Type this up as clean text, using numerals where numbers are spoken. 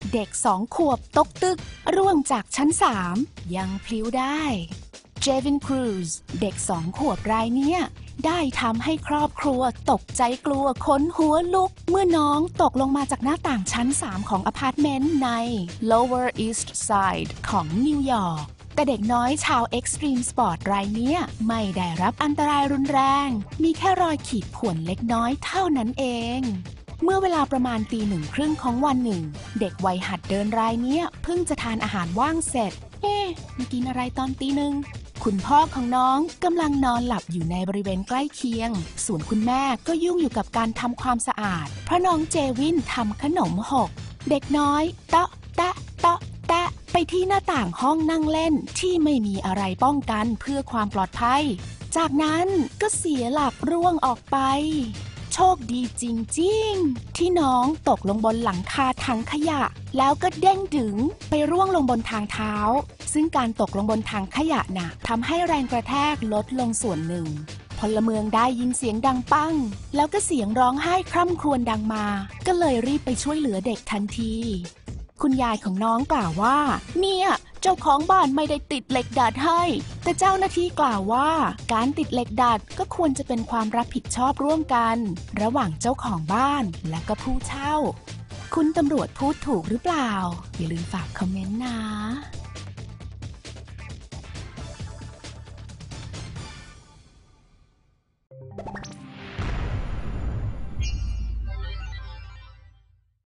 เด็ก2 ขวบตกตึกร่วงจากชั้น3ยังพลิ้วได้เจวินครูซเด็ก2 ขวบรายเนี้ยได้ทำให้ครอบครัวตกใจกลัวขนหัวลุกเมื่อน้องตกลงมาจากหน้าต่างชั้น3ของอพาร์ตเมนต์ใน Lower East Side ของนิวยอร์กแต่เด็กน้อยชาว Extreme Sport รายเนี้ยไม่ได้รับอันตรายรุนแรงมีแค่รอยขีดข่วนเล็กน้อยเท่านั้นเองเมื่อเวลาประมาณ1:30ของวันหนึ่งเด็กวัยหัดเดินรายเนี้ยเพิ่งจะทานอาหารว่างเสร็จมากินอะไรตอน1:00คุณพ่อของน้องกำลังนอนหลับอยู่ในบริเวณใกล้เคียงส่วนคุณแม่ก็ยุ่งอยู่กับการทำความสะอาดเพราะน้องเจวินทำขนมหกเด็กน้อยเตาะแตะเตาะแตะไปที่หน้าต่างห้องนั่งเล่นที่ไม่มีอะไรป้องกันเพื่อความปลอดภัยจากนั้นก็เสียหลักร่วงออกไปโชคดีจริงๆที่น้องตกลงบนหลังคาถังขยะแล้วก็เด้งดึงไปร่วงลงบนทางเท้าซึ่งการตกลงบนถังขยะน่ะทำให้แรงกระแทกลดลงส่วนหนึ่งพลเมืองได้ยินเสียงดังปั้งแล้วก็เสียงร้องไห้คร่ำครวญดังมาก็เลยรีบไปช่วยเหลือเด็กทันทีคุณยายของน้องกล่าวว่าเนี่ยเจ้าของบ้านไม่ได้ติดเหล็กดัดให้แต่เจ้าหน้าที่กล่าวว่าการติดเหล็กดัดก็ควรจะเป็นความรับผิดชอบร่วมกันระหว่างเจ้าของบ้านและก็ผู้เช่าคุณตำรวจพูดถูกหรือเปล่าอย่าลืมฝากคอมเมนต์นะ